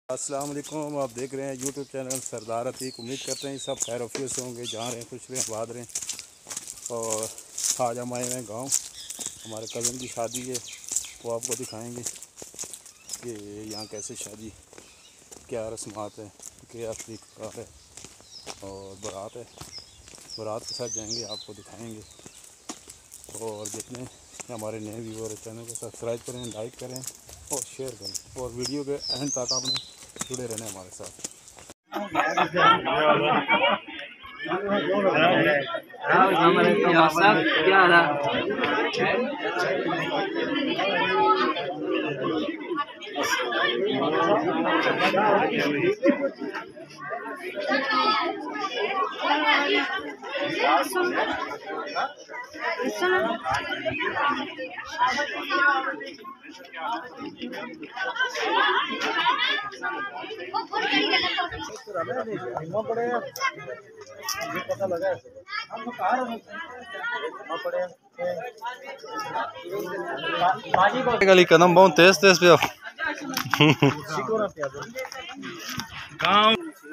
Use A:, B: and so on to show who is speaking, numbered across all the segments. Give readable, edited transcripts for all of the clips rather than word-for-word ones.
A: अस्सलाम वालेकुम। आप देख रहे हैं यूट्यूब चैनल सरदार अतीक। उम्मीद करते हैं सब खैर ऑफिस से होंगे, जहाँ रहें खुश रहें आबाद रहें। और आज हम आए हैं गाँव, हमारे कज़न की शादी है, वो आपको दिखाएंगे कि यहाँ कैसे शादी, क्या रस्मात है, क्या तरीक़ा है। और बारात है, बारात के साथ जाएंगे, आपको दिखाएंगे। और जितने हमारे नए व्यूअर चैनल को सब्सक्राइब करें, लाइक करें और शेयर करें, और वीडियो के एंड तक आपने जुड़े रहना हमारे साथ।
B: क्या रहा
C: पता लगा
A: गली कदम बहुत तेज तेज पे
C: गाँव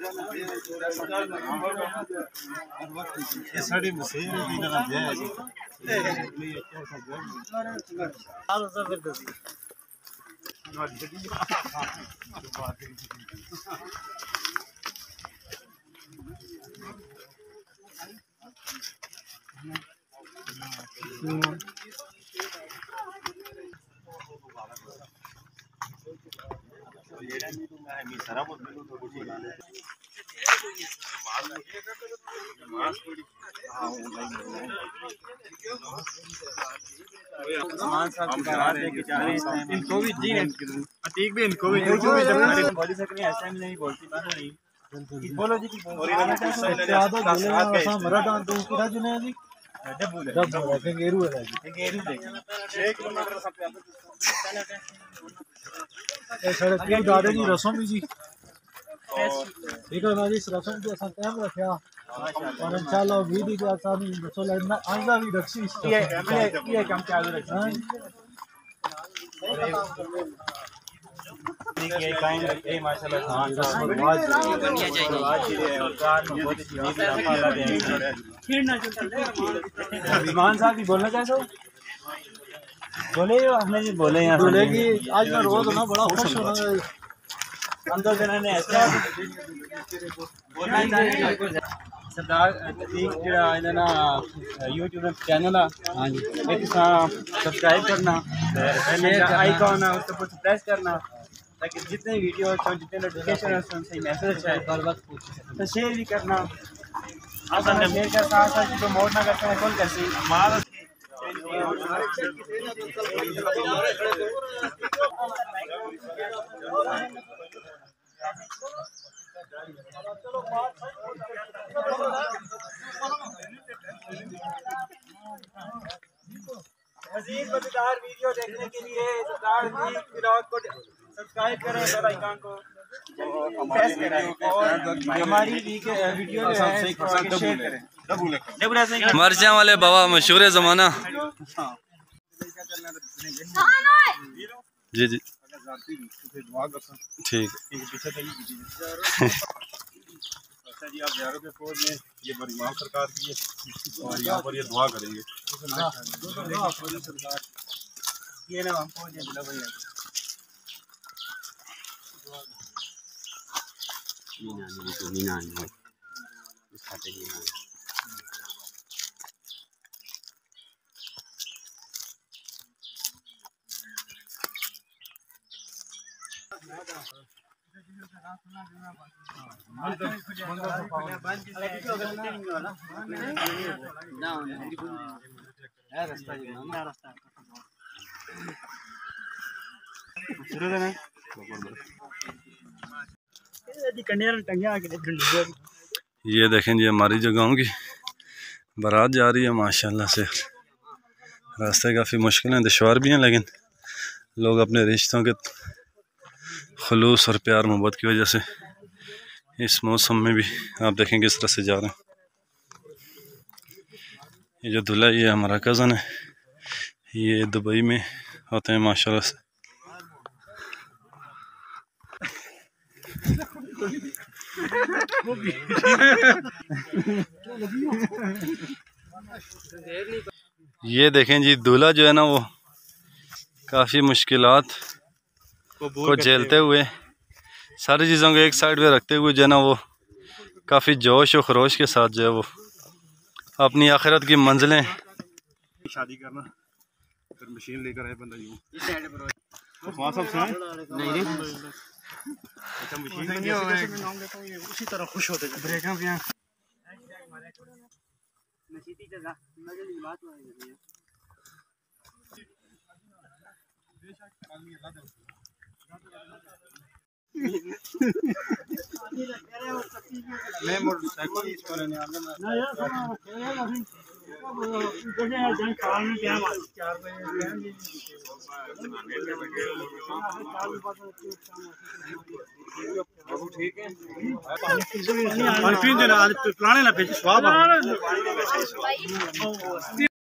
C: इनको भी जी अतीक भी इनको भी बोल सकते हैं, ऐसा नहीं बोलती बात नहीं। बोलो जी रसम जी ठीक है ना जी, इस रसम को असा टाइम रखा और इंशाल्लाह उम्मीद है कि आसानी आइंदा भी रखी ये काम चालू रखना ये कायम रखे माशाल्लाह। विमान साहब भी बोलना चाहते हो? बोले हमने जी बोले यहाँ बोले कि आज मैं रोज ना बड़ा खुश होना अंदर जना ने ऐसा सरदार अतीक जो ना यूट्यूब चैनल है, हाँ जी, एक सब्सक्राइब करना, आइकॉन है उसको प्रेस करना ताकि जितने वीडियो जितने नोटिफिकेशन है उनसे मैसेज है तो शेयर भी करना। आप शेयर कर साथ साथ प्रमोट ना करते हैं कौन कैसे हमारा मज़ीद मज़ेदार वीडियो देखने के लिए सरदार ब्लॉग को सब्सक्राइब करें, बेल आइकन को प्रेस करें और हमारी वीडियो जो है शेयर करें।
A: मर्चा वाले बाबा मशहूर है ज़माना। जी जी ठीक
C: अच्छा जी, आप यारों के फौज में ये बरीमान सरकार की है और यहाँ पर ये दुआ करेंगे। ये ना हम फौज
A: ये देखें जी, हमारी जो गाँव की बारात जा रही है माशाल्लाह से। रास्ते काफ़ी मुश्किल हैं, दुश्वार भी हैं, लेकिन लोग अपने रिश्तों के खुलूस और प्यार मोहब्बत की वजह से इस मौसम में भी आप देखें किस तरह से जा रहे हैं। ये जो दूल्हा, ये हमारा कज़न है, ये दुबई में होते हैं माशाल्लाह से।
B: ये देखें जी, दूल्हा जो है ना वो काफ़ी मुश्किलात को झेलते हुए, सारी चीज़ों को एक साइड पे रखते हुए जो है ना वो काफ़ी जोश और खरोश के साथ जो है वो अपनी आखिरत की मंजिलें।
A: शादी करना फिर मशीन लेकर आए बंदा यूं। अच्छा मशीन में जैसे मैं नाम लेता हूँ ये उसी तरह खुश होते जाते हैं। मैं मोटरसाइकिल इस पर नहीं आना ना यार ठीक है पुराने ना भेज स्वाब